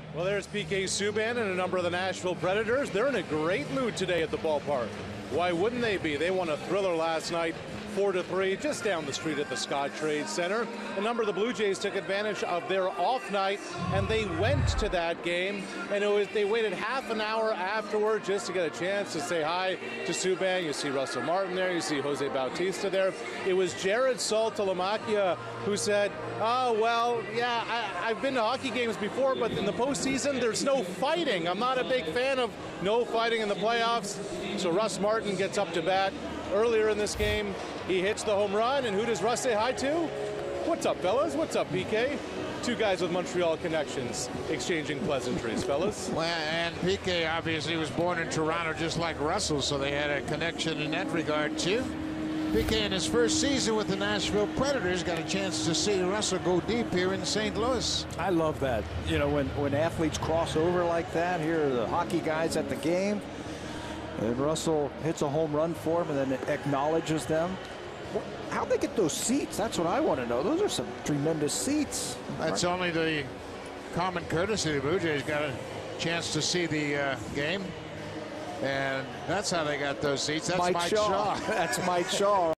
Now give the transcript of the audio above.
Well, there's PK Subban and a number of the Nashville Predators. They're in a great mood today at the ballpark. Why wouldn't they be? They won a thriller last night, 4-3, just down the street at the Scott Trade Center. A number of the Blue Jays took advantage of their off night, and they went to that game. And they waited half an hour afterward just to get a chance to say hi to Subban. You see Russell Martin there. You see Jose Bautista there. It was Jared Saltalamacchia who said, "Oh, well, yeah, I've been to hockey games before, but in the postseason, there's no fighting. I'm not a big fan of no fighting in the playoffs." So Russ Martin gets up to bat earlier in this game. He hits the home run, and who does Russ say hi to? What's up, fellas? What's up, PK? Two guys with Montreal connections exchanging pleasantries, fellas. Well, and PK obviously was born in Toronto just like Russell, so they had a connection in that regard, too. PK in his first season with the Nashville Predators got a chance to see Russell go deep here in St. Louis. I love that. You know, when athletes cross over like that, here are the hockey guys at the game, and Russell hits a home run for him and then acknowledges them. How'd they get those seats? That's what I want to know. Those are some tremendous seats. That's only the common courtesy. The Blue Jays got a chance to see the game, and that's how they got those seats. That's Mike Shaw. That's Mike Shaw.